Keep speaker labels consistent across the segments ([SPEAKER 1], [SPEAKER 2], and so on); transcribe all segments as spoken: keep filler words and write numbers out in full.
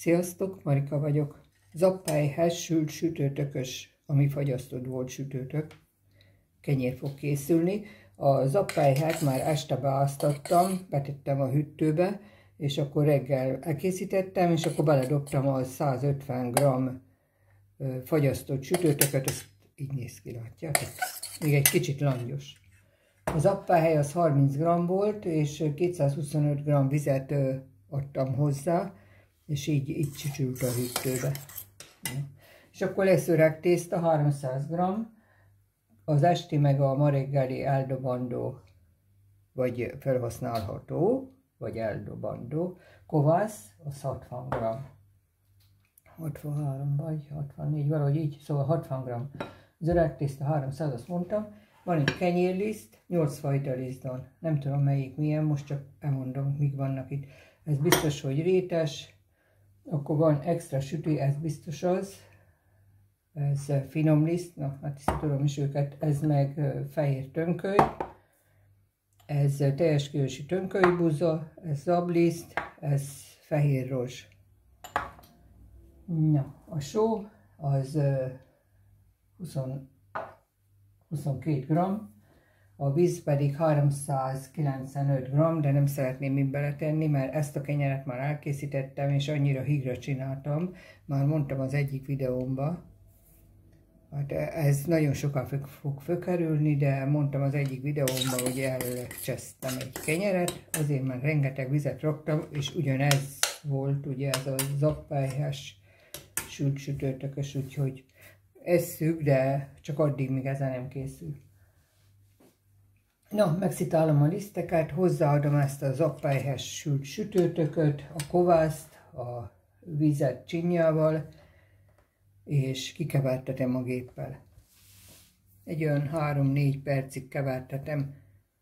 [SPEAKER 1] Sziasztok, Marika vagyok. Zappályhez sült sütőtökös, ami fagyasztott volt sütőtök. Kenyér fog készülni. A zappályhát már este beáztattam, betettem a hűtőbe, és akkor reggel elkészítettem, és akkor beledobtam a százötven gramm fagyasztott sütőtököt, ezt így néz ki, látjátok? Még egy kicsit langyos. A zappályhely az harminc gramm volt, és kétszázhuszonöt gramm vizet adtam hozzá, és így, így csücsült a hűtőbe. És akkor lesz öreg tészta, háromszáz gramm, az esti meg a ma reggeli eldobandó, vagy felhasználható, vagy eldobandó, kovász, az hatvan gramm. hatvanhárom vagy hatvannégy, valahogy így, szóval hatvan gramm. Az öreg tészta háromszáz, azt mondtam. Van egy kenyérliszt, nyolc fajta liszt van. Nem tudom melyik milyen, most csak elmondom, mik vannak itt. Ez biztos, hogy rétes. Akkor van extra sütő, ez biztos az. Ez finom liszt, na hát is tudom is őket. Ez meg fehér tönköly. Ez teljes kiősi tönkölybuza. Ez zabliszt, ez fehér rozs. Na, a só az húsz, huszonkét gramm. A víz pedig háromszázkilencvenöt gramm, de nem szeretném itt beletenni, mert ezt a kenyeret már elkészítettem, és annyira hígra csináltam. Már mondtam az egyik videómban. Hát ez nagyon soká fog fölkerülni, de mondtam az egyik videómban, hogy elcsesztem egy kenyeret, azért már rengeteg vizet raktam, és ugyanez volt, ugye ez a zappályhás sült sütőtökös, úgyhogy esszük, de csak addig, míg ezen nem készül. Na, megszitálom a liszteket, hozzáadom ezt a zappályhás sült sütőtököt, a kovászt, a vizet csinyával, és kikevertetem a géppel. Egy olyan három-négy percig kevertetem.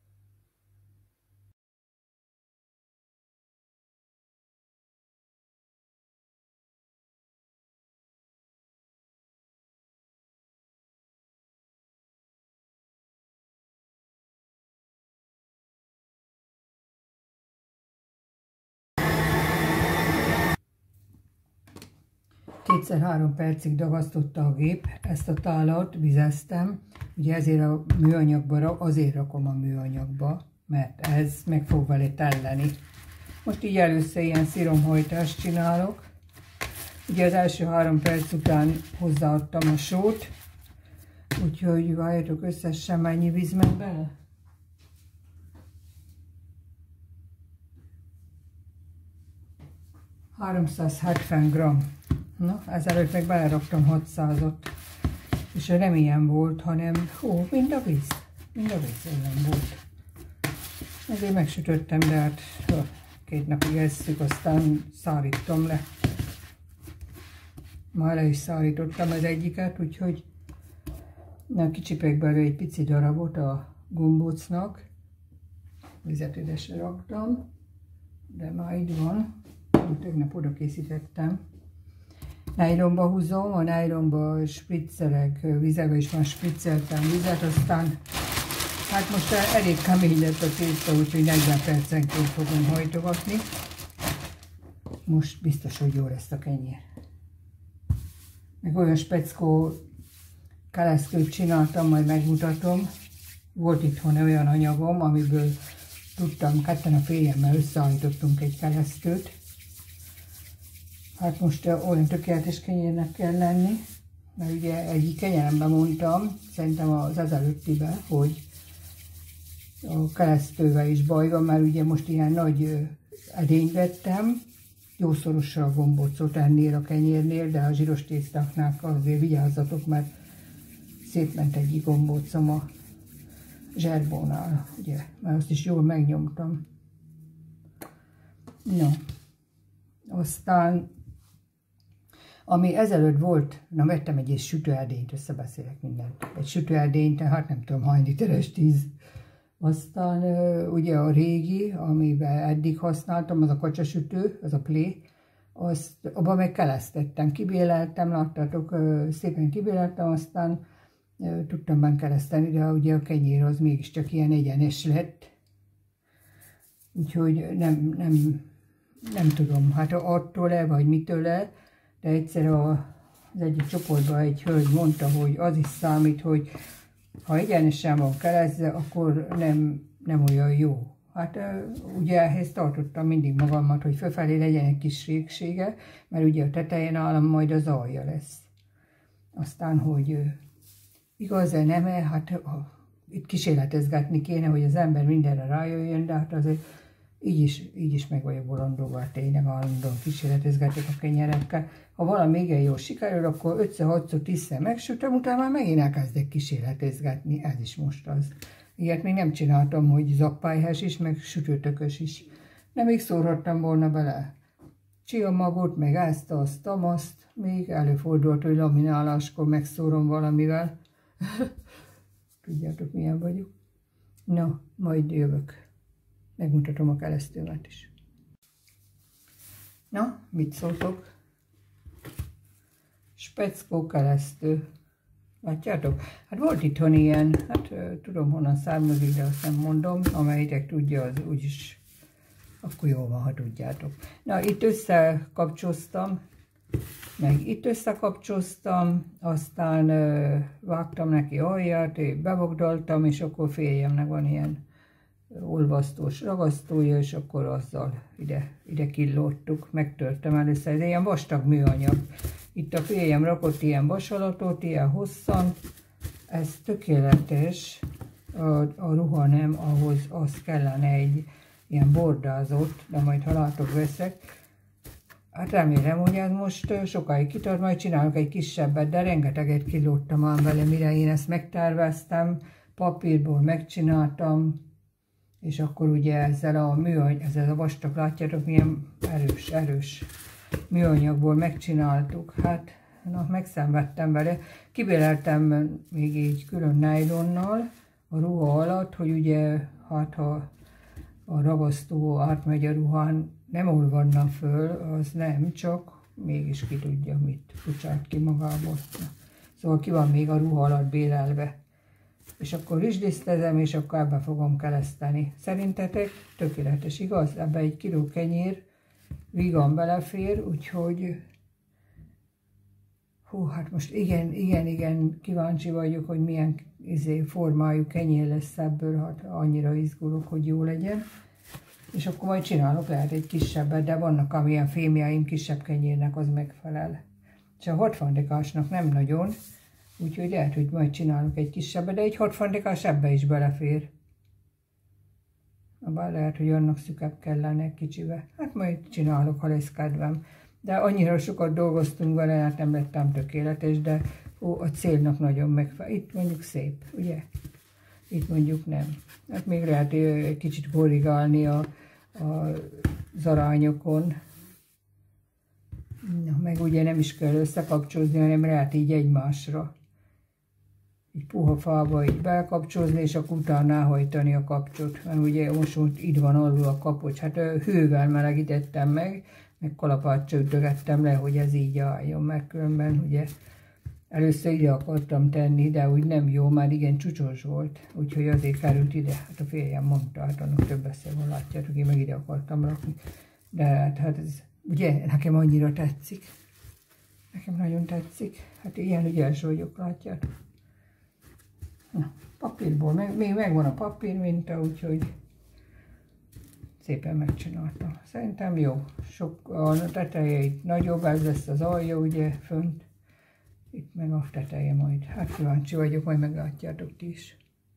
[SPEAKER 1] Kétszer-három percig dagasztotta a gép, ezt a tálat vizeztem, ugye ezért a műanyagba, azért rakom a műanyagba, mert ez meg fog vele telleni. Most így először ilyen sziromhajtást csinálok, ugye az első három perc után hozzáadtam a sót, úgyhogy várjatok, összesen mennyi víz ment bele? háromszázhetven gramm. Na, ezelőtt meg beleraktam hatszázat, és nem ilyen volt, hanem, ó, mind a víz, mind a víz ellen volt. Ezért megsütöttem, de hát két napig esszük, aztán szárítom le. Már le is szárítottam az egyiket, úgyhogy na, kicsipek belőle egy pici darabot a gombócnak. Vizet ide se raktam, de már itt van, úgy tegnap oda készítettem. Nájlonba húzom, a nájlonba spriccelek vizet, és már spricceltem vizet, aztán hát most elég kemény lett a tészta, úgyhogy negyven percenként fogom hajtogatni. Most biztos, hogy jó lesz a kenyér. Meg olyan speckó kelesztőt csináltam, majd megmutatom. Volt itthon olyan anyagom, amiből tudtam, ketten a férjemmel összeállítottunk egy kelesztőt. Hát most olyan tökéletes kenyérnek kell lenni, mert ugye egyik kenyeremben mondtam, szerintem az ezelőttiben, hogy a keresztővel is baj van, mert ugye most ilyen nagy edényt vettem, jószorosra a gombócot ennél a kenyérnél, de a zsíros tésztáknál azért vigyázzatok, mert szétment egyik gombócom a zserbónál, ugye, mert azt is jól megnyomtam. No, aztán ami ezelőtt volt, na vettem egy sütőedényt, összebeszélek mindent. Egy sütőedényt, tehát nem tudom hány literes tíz. Aztán ugye a régi, amiben eddig használtam, az a kacsasütő, az a plé, azt abban meg kelesztettem, kibéleltem, láttátok, szépen kibéleltem, aztán tudtam benne kereszteni, de ugye a kenyér az mégiscsak ilyen egyenes lett. Úgyhogy nem, nem nem tudom, hát attól-e, vagy mitől-e, de egyszer a, az egyik csoportban egy hölgy mondta, hogy az is számít, hogy ha egyenesen van kelezve, akkor nem, nem olyan jó. Hát ugye ehhez tartottam mindig magamat, hogy fölfelé legyen egy kis régsége, mert ugye a tetején állam majd az alja lesz. Aztán, hogy igaz-e, nem-e, hát ha, itt kísérletezgetni kéne, hogy az ember mindenre rájöjjön, de hát azért így is, így is meg vagyok bolondulva, tényleg állandóan kísérletezgetek a kenyerekkel. Ha valami igen jól sikerül, akkor ötször-hatszor, tízszer megsütöm, utána már megint elkezdek kísérletezgetni, ez is most az. Ilyet még nem csináltam, hogy zappályhás is, meg sütőtökös is. Nem még szórhattam volna bele csiamagot, meg ezt, azt, tamaszt, még előfordult, hogy lamináláskor megszórom valamivel. Tudjátok, milyen vagyok. Na, majd jövök. Megmutatom a keresztőmet is. Na, mit szóltok? Speckó keresztő. Látjátok? Hát volt itthon ilyen, hát tudom honnan származik, de azt nem mondom, amelyitek tudja, az úgyis akkor jó van, ha tudjátok. Na, itt összekapcsoltam, meg itt összekapcsoltam, aztán ö, vágtam neki alját, bevogdaltam, és akkor férjemnek van ilyen olvasztós ragasztója, és akkor azzal ide, ide killódtuk, megtörtem először, de ilyen vastag műanyag. Itt a férjem rakott ilyen vasalatot, ilyen hosszan, ez tökéletes, a, a ruha nem, ahhoz az kellene egy ilyen bordázott, de majd ha látok, veszek. Hát remélem, hogy ez most sokáig kitart, majd csinálok egy kisebbet, de rengeteget kilódtam ám vele, mire én ezt megterveztem, papírból megcsináltam, és akkor ugye ezzel a műanyag, ezzel a vastag, látjátok, milyen erős, erős műanyagból megcsináltuk. Hát, na, megszenvedtem vele. Kibéleltem még így külön nájlonnal a ruha alatt, hogy ugye, hát ha a ragasztó átmegy a ruhán, nem olvadna föl, az nem, csak mégis ki tudja, mit kucsált ki magából. Na, szóval ki van még a ruha alatt bélelve. És akkor rizslisztezem, és akkor ebbe fogom kereszteni. Szerintetek tökéletes, igaz? Ebbe egy kiló kenyér vígan belefér, úgyhogy hú, hát most igen, igen, igen, kíváncsi vagyok, hogy milyen izé, formájú kenyér lesz ebből, hát annyira izgulok, hogy jó legyen. És akkor majd csinálok, lehet egy kisebbet, de vannak amilyen fémjeim, kisebb kenyérnek az megfelel. És a hatvanadikásnak nem nagyon, úgyhogy lehet, hogy majd csinálok egy kisebbet, de egy hatvanadikás ebbe is belefér. Bár lehet, hogy annak szükebb kellene kicsibe. Hát majd csinálok, ha lesz kedvem. De annyira sokat dolgoztunk vele, hát nem lettem tökéletes, de ó, a célnak nagyon megfelel. Itt mondjuk szép, ugye? Itt mondjuk nem. Hát még lehet egy kicsit korrigálni a, a, az arányokon. Na, meg ugye nem is kell összekapcsolni, hanem lehet így egymásra. Így puha fába így belkapcsolni, és akkor utána elhajtani a kapcsot. Mert ugye most, most itt van alul a kapocs. Hát hővel melegítettem meg, meg kalapáccsal ütögettem le, hogy ez így álljon, mert különben ugye először ide akartam tenni, de úgy nem jó, már igen csúcsos volt, úgyhogy azért került ide. Hát a férjem mondta, hát annak több esze van, látjátok, én meg ide akartam rakni. De hát, hát ez, ugye, nekem annyira tetszik. Nekem nagyon tetszik. Hát ilyen ügyes vagyok, látjátok. Na, papírból, meg, még megvan a papír minta, úgyhogy szépen megcsináltam. Szerintem jó. Sok, a teteje itt nagyobb, ez lesz az alja, ugye, fönt. Itt meg a teteje majd. Hát kíváncsi vagyok, majd meglátjátok ti is.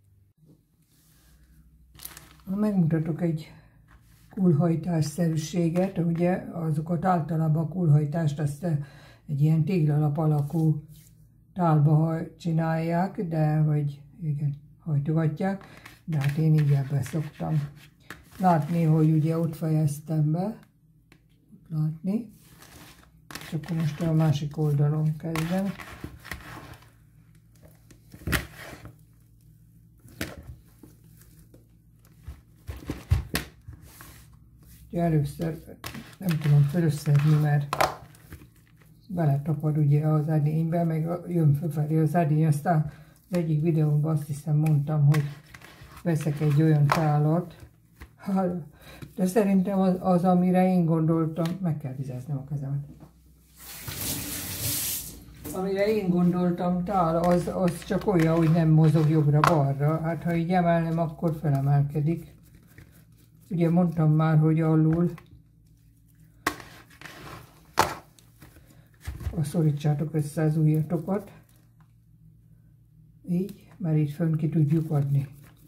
[SPEAKER 1] Megmutatok egy kulhajtásszerűséget, ugye azokat általában a kulhajtást azt egy ilyen téglalap alakú tálba csinálják, de vagy igen, hajtogatják, de hát én így ebbe szoktam látni, hogy ugye ott fejeztem be, látni, és akkor most a másik oldalon kezdem. Először nem tudom felösszedni, mert beletapad ugye az edénybe, meg jön fölfelé az edény, aztán az egyik videóban azt hiszem mondtam, hogy veszek egy olyan tálat, De szerintem az, az, amire én gondoltam, meg kell vizeznem a kezemet. Amire én gondoltam, tál, az, az csak olyan, hogy nem mozog jobbra-balra. Hát ha így emelnem, akkor felemelkedik. Ugye mondtam már, hogy alul. Szorítsátok össze az ujjatokat. Így, mert így fönn ki tudjuk adni.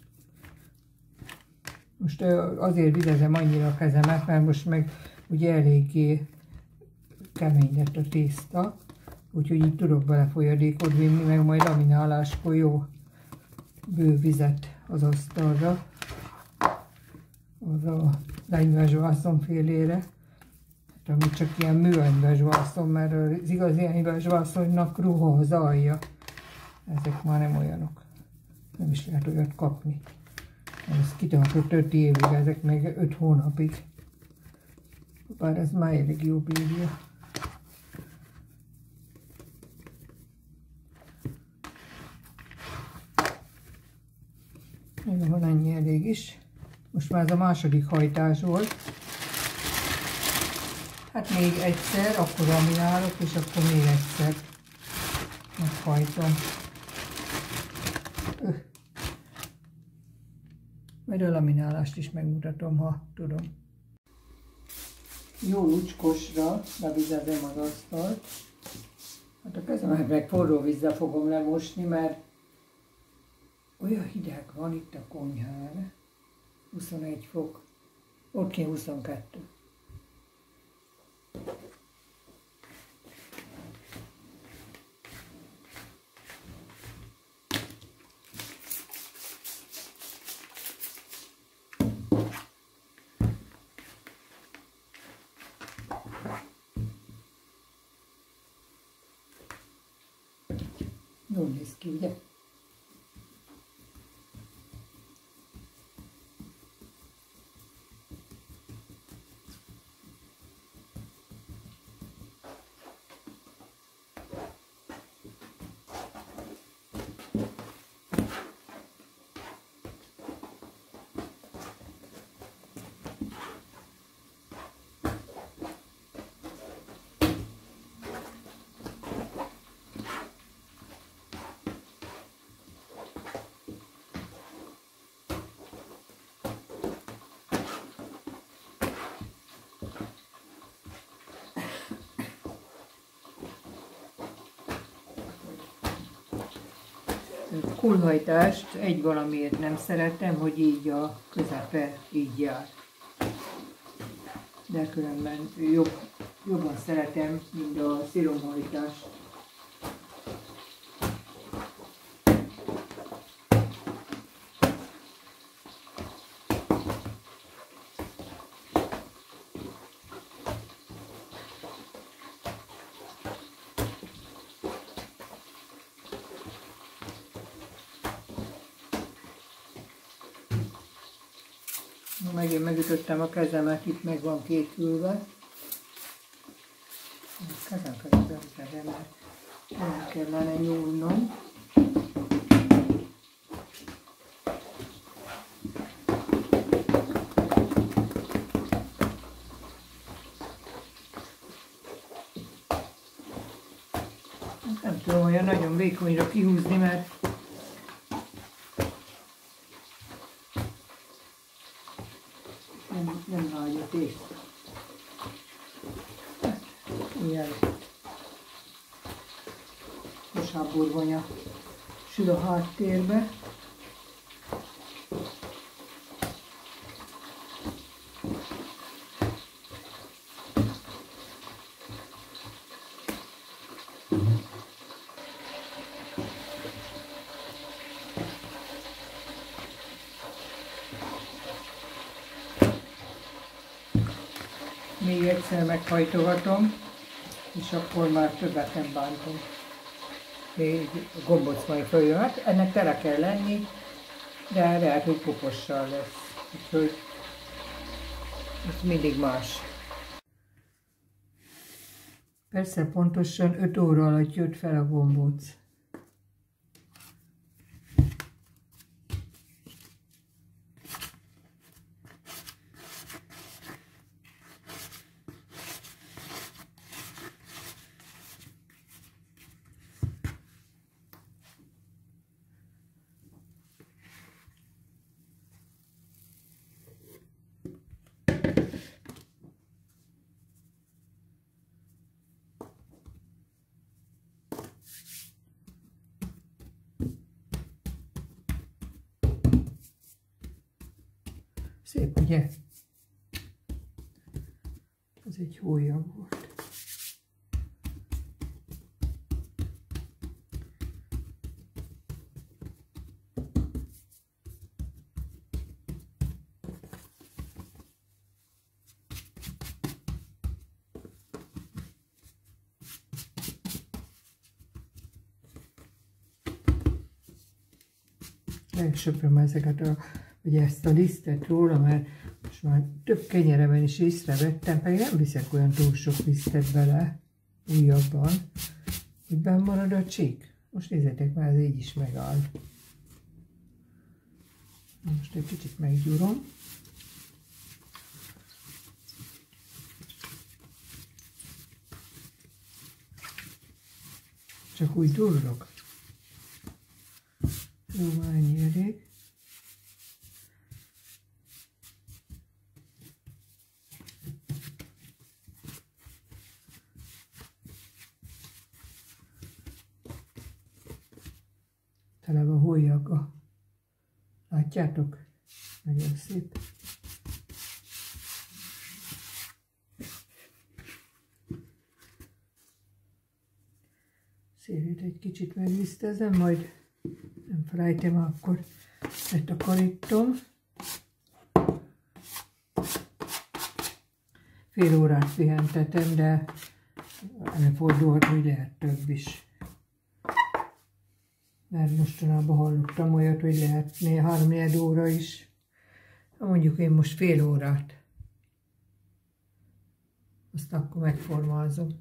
[SPEAKER 1] Most azért vizezem annyira a kezemet, mert most meg ugye eléggé kemény lett a tészta, úgyhogy így tudok bele folyadékot vinni, meg majd lamináláskor jó bő vizet az asztalra, arra a enyvesvászon félére, hát, ami csak ilyen műanyvesvászon, mert az igazi enyvesvászonnak ruha az alja. Ezek már nem olyanok. Nem is lehet olyat kapni. Ez kitartott öt évig, ezek meg öt hónapig. Bár ez már elég jó bírja. Még van ennyi elég is. Most már ez a második hajtás volt. Hát még egyszer, akkor laminálok, és akkor még egyszer meghajtom. Majd a laminálást is megmutatom, ha tudom. Jó lucskosra bevizezem az asztalt. Hát a kezemet meg forró vízzel fogom lemosni, mert olyan hideg van itt a konyhán. huszonegy fok. Ott kint huszonkettő. Jól néz ki, ugye? Kullhajtást egy valamiért nem szeretem, hogy így a közepe így jár. De különben jobb, jobban szeretem, mint a sziromhajtást. Megint megütöttem a kezemet, itt meg van kékülve. A kezem közben ütöttem, mert nem kellene nyúlnom. Nem tudom olyan nagyon vékonyra kihúzni, mert Nem, nem nagy a tészta. Ilyen kosábburgonya sül a háttérbe. Még egyszer meghajtogatom, és akkor már többet nem bántom. Még gombóc majd följön. Hát ennek tele kell lenni, de lehet, hogy kopossal lesz. Úgyhogy ez mindig más. Persze pontosan öt óra alatt jött fel a gombóc. Szép, ugye? Ez egy hólyag volt. Elsöpröm ezeket a, ugye ezt a lisztet róla, mert most már több kenyeremben is észrevettem, pedig nem viszek olyan túl sok lisztet bele újabban, hogy benn marad a csík. Most nézzétek, már ez így is megáll. Most egy kicsit meggyúrom. Csak úgy durrog. Jó, már ennyi elég. Tele van hólyaggal. Látjátok? Nagyon szép. Szélét egy kicsit megvisztezem, majd nem felejtem, akkor letakarítom. Fél órát pihentetem, de előfordulhat, hogy lehet több is. Mert mostanában hallottam olyat, hogy lehet három-négy óra is. Mondjuk én most fél órát. Azt akkor megformázom.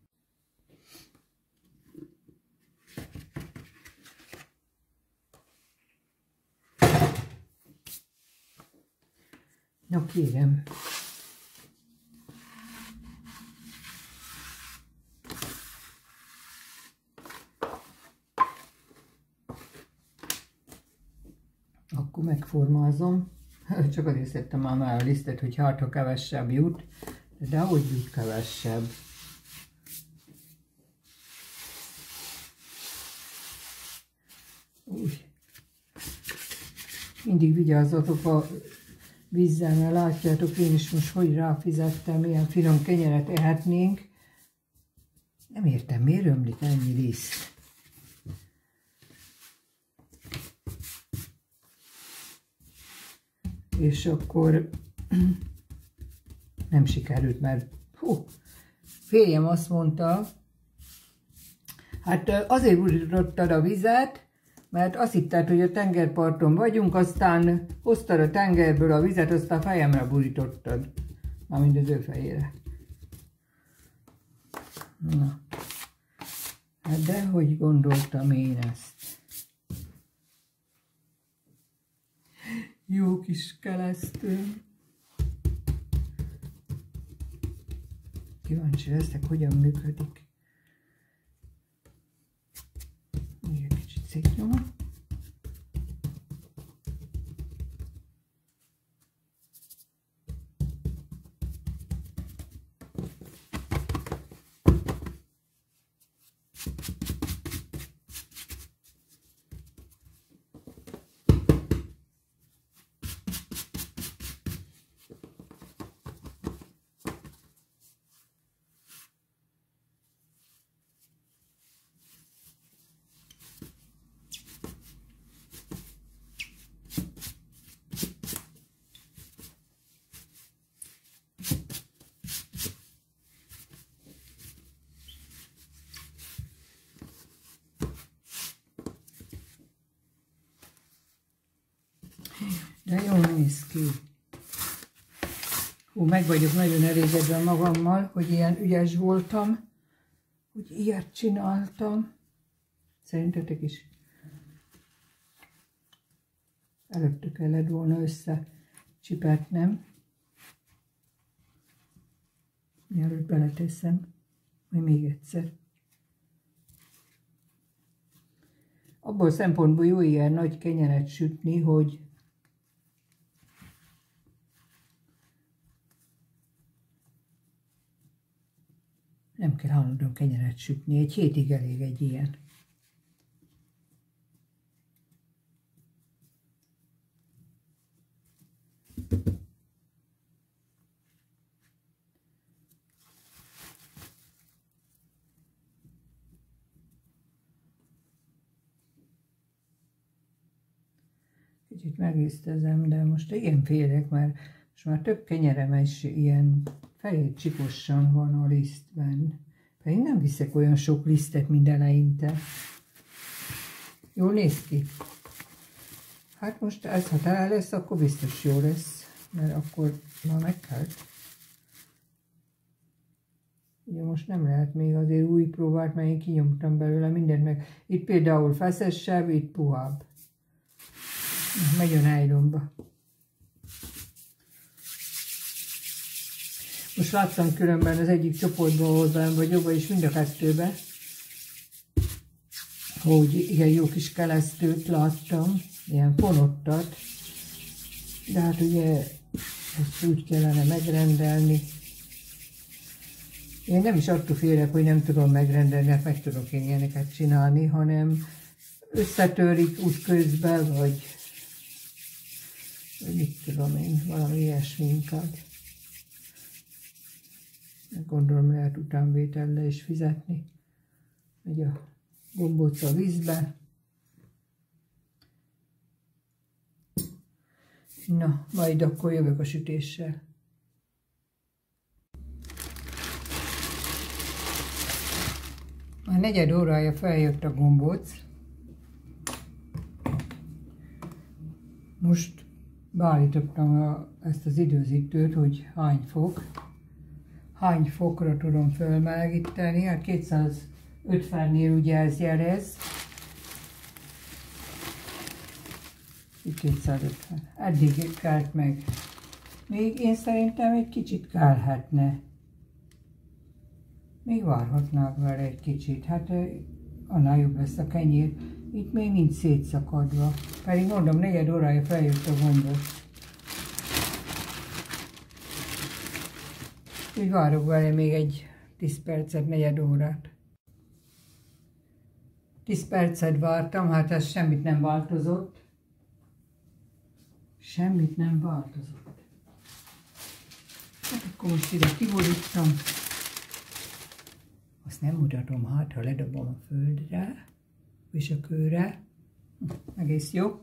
[SPEAKER 1] Na kérem. Akkor megformázom. Csak azért szedtem már, már a lisztet, hogy hát ha kevesebb jut, de ahogy jut kevesebb. Úgy. Mindig vigyázzatok a vízzel, mert látjátok, én is most hogy ráfizettem, milyen finom kenyeret ehetnénk. Nem értem, miért ömlik ennyi liszt. És akkor nem sikerült, mert hú, férjem azt mondta, hát azért burítottad a vizet, mert azt hitted, hogy a tengerparton vagyunk, aztán hoztad a tengerből a vizet, aztán a fejemre burítottad. Mármint az ő fejére. Na. Hát de hogy gondoltam én ezt? Jó kis kelesztő. Kíváncsi leszek, hogyan működik. Még egy kicsit szétnyomom. De jól néz ki. Hú, meg vagyok nagyon elégedve magammal, hogy ilyen ügyes voltam, hogy ilyet csináltam. Szerintetek is? Előtte kellett volna összecsipetnem. Mielőtt beleteszem, majd még egyszer. Abból szempontból jó ilyen nagy kenyeret sütni, hogy nem kell állandóan kenyeret sütni, egy hétig elég egy ilyen. Kicsit megrisztezem, de most igen félek, mert most már több kenyerem is ilyen fehér csiposan van a lisztben. Pedig nem viszek olyan sok lisztet, mint eleinte. Jól néz ki? Hát most ez, ha tele lesz, akkor biztos jó lesz, mert akkor már megkelt. Ugye most nem lehet még azért új próbát, mert én kinyomtam belőle mindent meg. Itt például feszesebb, itt puhább. Megy a nájlonba. Most láttam különben az egyik csoportban, ahol benn vagyok, vagyis mind a kettőben, hogy igen jó kis kelesztőt láttam, ilyen fonottat, de hát ugye ezt úgy kellene megrendelni. Én nem is attól félek, hogy nem tudom megrendelni, hát meg tudok én ilyeneket csinálni, hanem összetörik úgy közben, vagy, vagy mit tudom én, valami ilyesmi inkább. Gondolom lehet utánvétellel is fizetni. Megy a gombóc a vízbe. Na, majd akkor jövök a sütéssel. Már negyed órája feljött a gombóc. Most beállítottam a, ezt az időzítőt, hogy hány fok. Hány fokra tudom fölmelegíteni. Hát kétszázötvennél ugye ez jelez. Itt kétszázötven. Eddig kelt meg. Még én szerintem egy kicsit kelhetne. Még várhatnák vele egy kicsit. Hát annál jobb lesz a kenyér. Itt még nincs szétszakadva. Pedig mondom, negyed órája feljött a gombóc. Úgy várok vele még egy tíz percet, negyed órát. tíz percet vártam, hát ez semmit nem változott. Semmit nem változott. Hát akkor most ide kiborítom. Azt nem mutatom, hát ha ledobom a földre, és a kőre. Egész jó.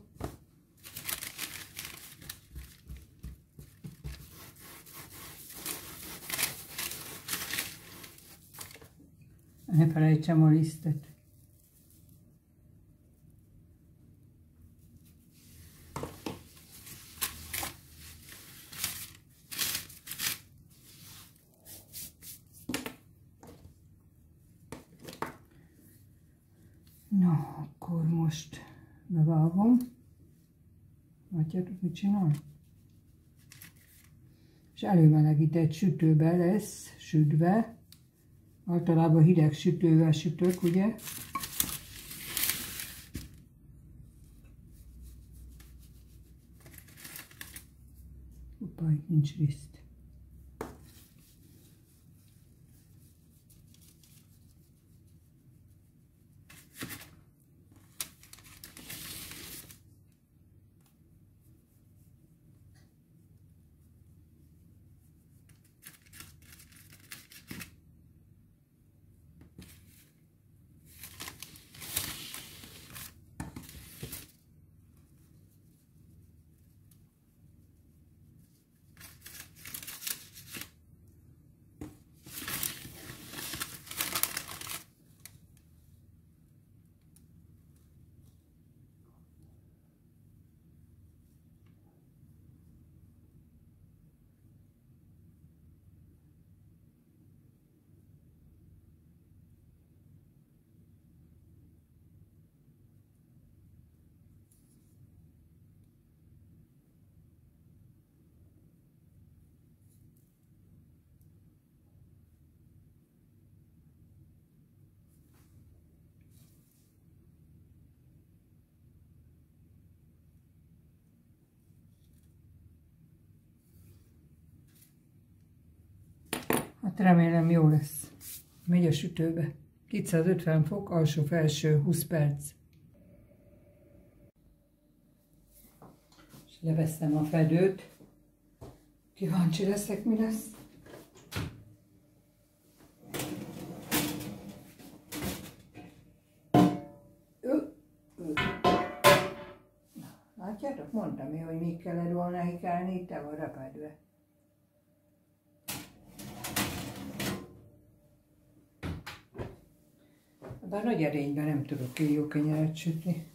[SPEAKER 1] Ne felejtsem a lisztet. Na, akkor most bevágom. Látjátok, mit csinál? És előmelegített sütőbe lesz sütve. Általában hideg sütővel sütök, ugye? Hoppá, itt nincs liszt. Hát remélem jó lesz. Megy a sütőbe. kétszázötven fok, alsó-felső, húsz perc. És leveszem a fedőt. Kíváncsi leszek, mi lesz. Látjátok, mondtam én, hogy még kellett volna hikálni, itt el van repedve. Bár nagy erényben nem tudok én jó kenyeret sütni.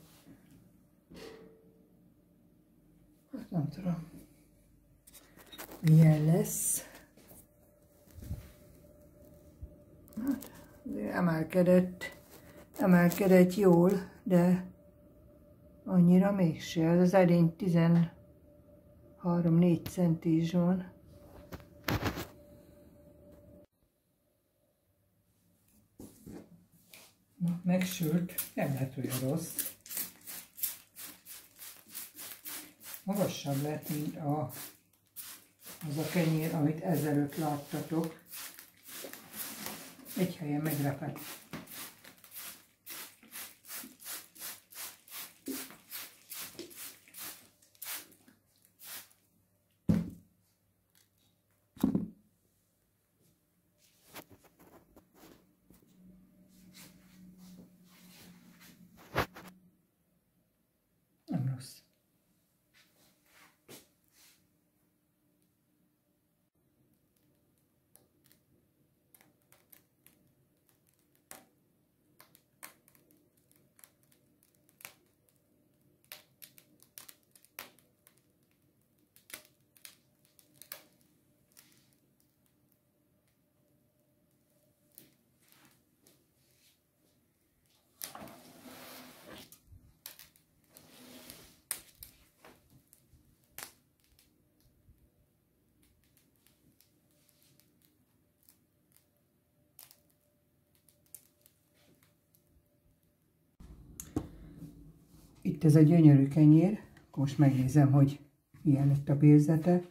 [SPEAKER 1] Hát nem tudom, milyen lesz. Hát, emelkedett, emelkedett jól, de annyira mégse. Az erény tizenhárom-négy centi is van. Na, megsült, nem lett olyan rossz. Magasabb lett, mint a, az a kenyér, amit ezelőtt láttatok. Egy helyen megrepett. Nem rossz. Itt ez a gyönyörű kenyér, most megnézem, hogy milyen lett a bérzete.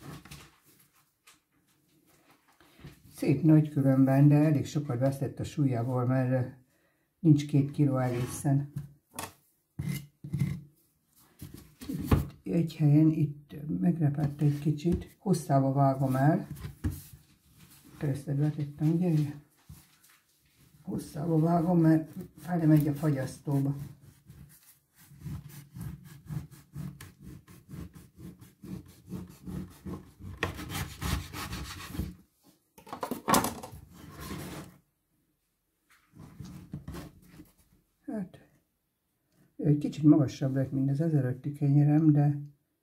[SPEAKER 1] Szép nagy különben, de elég sokat vesztett a súlyából, mert nincs két kiló egészen. Egy helyen itt megrepett egy kicsit, hosszába vágom el. Keresztedbe tettem, ugye? Hosszába vágom, mert fel megy a fagyasztóba. Hát, egy kicsit magasabb lett, mint az ezelőtti kenyerem, de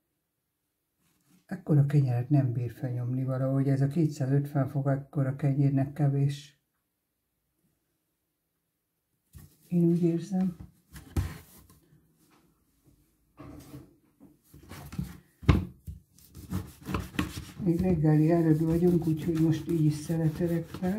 [SPEAKER 1] ekkora kenyeret nem bír felnyomni valahogy. Ez a kétszázötven fok ekkora kenyérnek kevés. Én úgy érzem. Még reggeli előtt vagyunk, úgyhogy most így is szeletelek fel.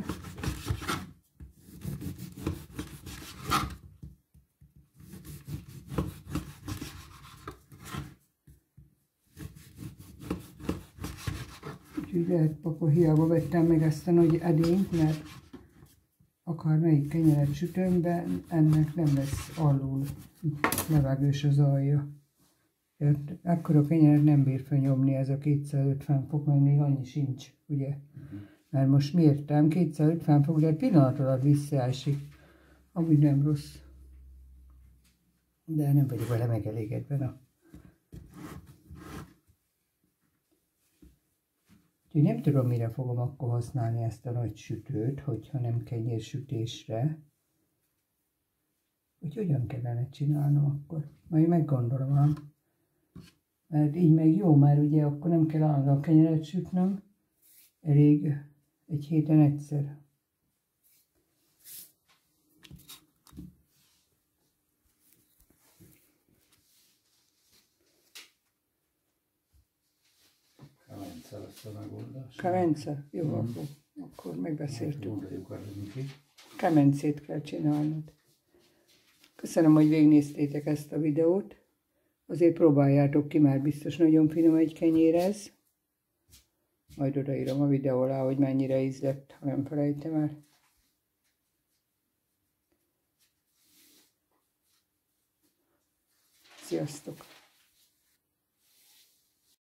[SPEAKER 1] Úgyhogy lehet, papa, hiába vettem meg ezt a nagy edényt, mert akármelyik kenyeret sütöm be, ennek nem lesz alul levegős az alja. Ekkora kenyeret nem bír felnyomni ez a kétszázötven fok, mert még annyi sincs, ugye? Mert most mértem, kétszázötven fok, de egy pillanat alatt visszaesik, amúgy nem rossz. De nem vagyok vele megelégedve, na. Úgyhogy nem tudom, mire fogom akkor használni ezt a nagy sütőt, hogyha nem kenyérsütésre. Hogy hogyan kellene csinálnom akkor. Majd meggondolom. Mert így meg jó, mert ugye akkor nem kell állandóan kenyeret sütnöm. Elég egy héten egyszer.
[SPEAKER 2] Kemence lesz a megoldás.
[SPEAKER 1] Kemence? Jó, mm. akkor, akkor megbeszéltük. Kemencét kell csinálnod. Köszönöm, hogy végignéztétek ezt a videót. Azért próbáljátok ki, már biztos nagyon finom egy kenyérez. Majd odaírom a videó alá, hogy mennyire ízlett, ha nem felejtem el. Sziasztok!